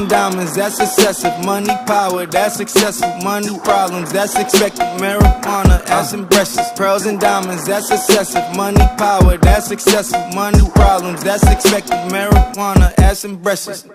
diamonds, that's excessive. Money, power, that's successful. Money, problems, that's expected. Marijuana, ass and breasts. Pearls and diamonds, that's excessive. Money, power, that's successful. Money, problems, that's expected. Marijuana, ass and breasts.